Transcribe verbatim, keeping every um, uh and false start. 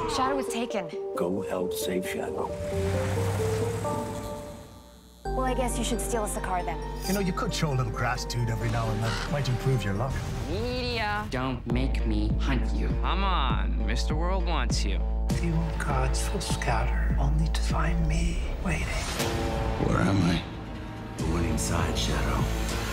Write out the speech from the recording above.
Shadow was taken. Go help save Shadow. Well, I guess you should steal us a car then. You know, you could show a little gratitude every now and then. Might improve your luck. Media, don't make me hunt you. Come on, Mister World wants you. Few gods will scatter, only to find me waiting. Where am I? The one inside, Shadow.